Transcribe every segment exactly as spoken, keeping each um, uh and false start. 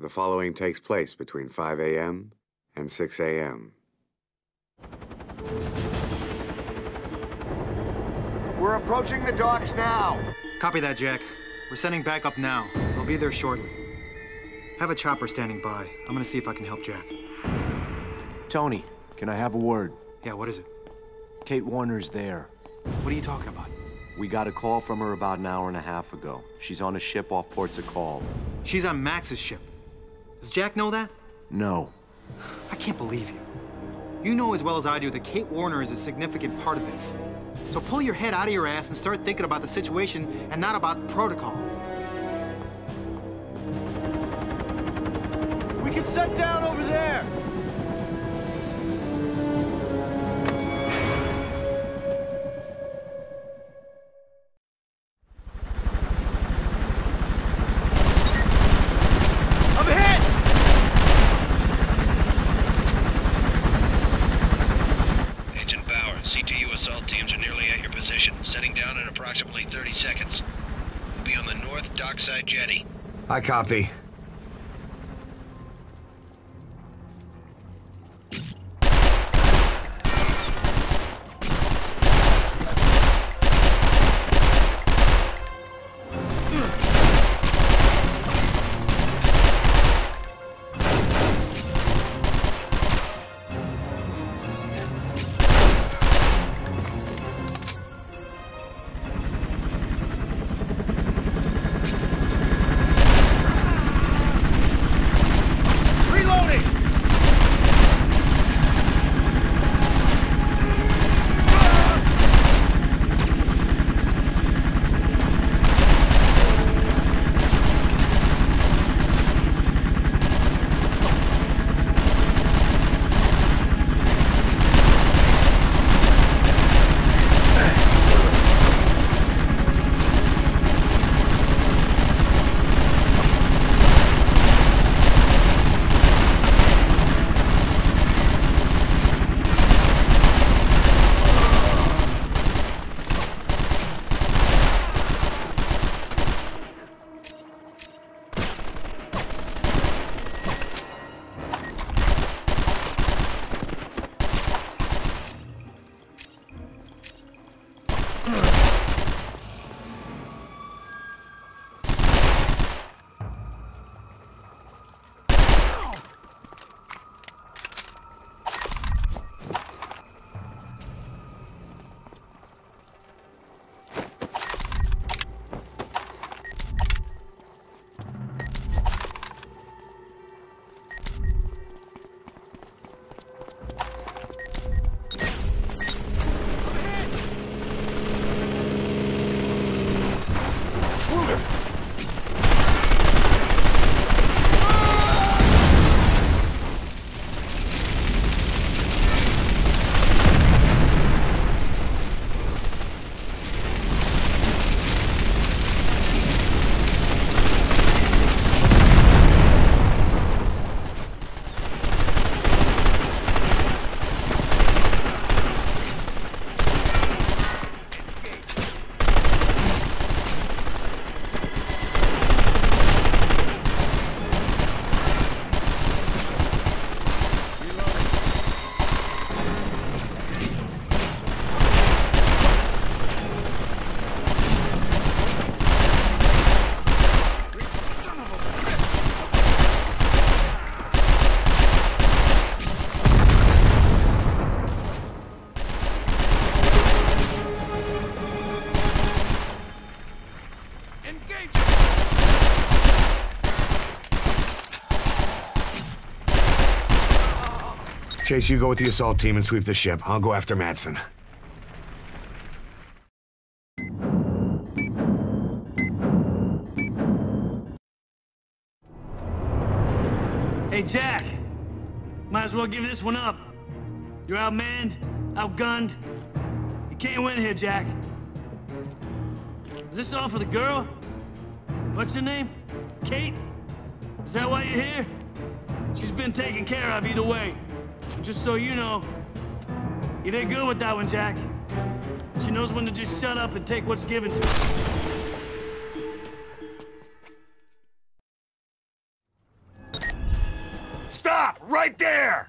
The following takes place between five A M and six A M We're approaching the docks now. Copy that, Jack. We're sending backup now. They'll be there shortly. Have a chopper standing by. I'm gonna see if I can help Jack. Tony, can I have a word? Yeah, what is it? Kate Warner's there. What are you talking about? We got a call from her about an hour and a half ago. She's on a ship off Ports of Call. She's on Max's ship. Does Jack know that? No. I can't believe you. You know as well as I do that Kate Warner is a significant part of this. So pull your head out of your ass and start thinking about the situation and not about protocol. We can set down over there! C T U assault teams are nearly at your position, setting down in approximately thirty seconds. We'll be on the north dockside jetty. I copy. Chase, you go with the assault team and sweep the ship. I'll go after Madsen. Hey, Jack. Might as well give this one up. You're outmanned, outgunned. You can't win here, Jack. Is this all for the girl? What's her name? Kate? Is that why you're here? She's been taken care of either way. Just so you know, you did good with that one, Jack. She knows when to just shut up and take what's given to her. Stop! Right there!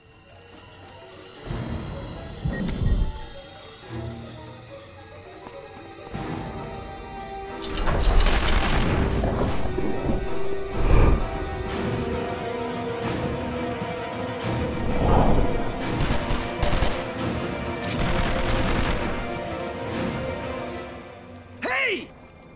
Hey!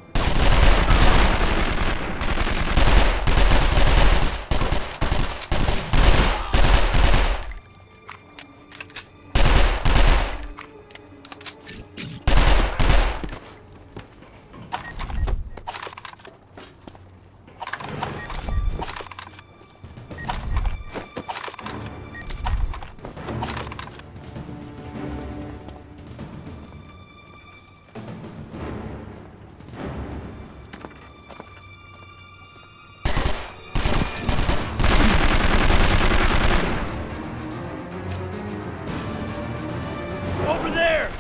Over there!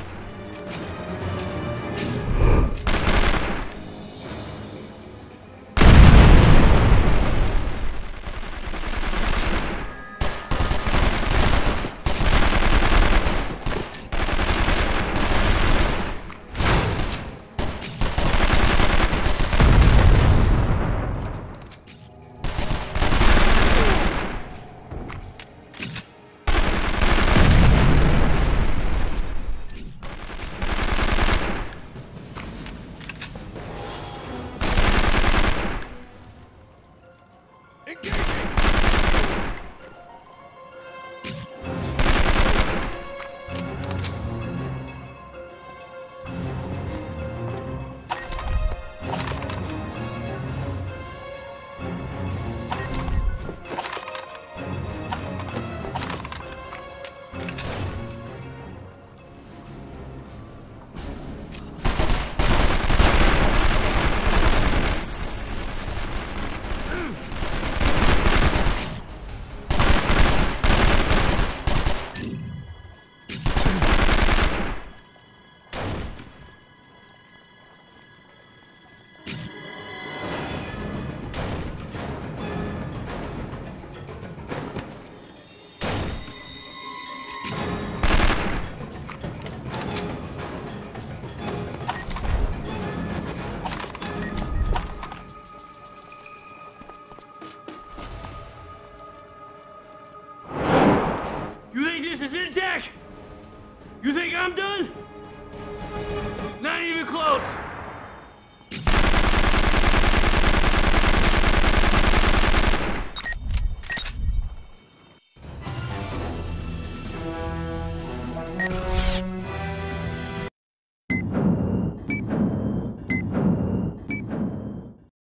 You think this is it, Jack? You think I'm done? Not even close.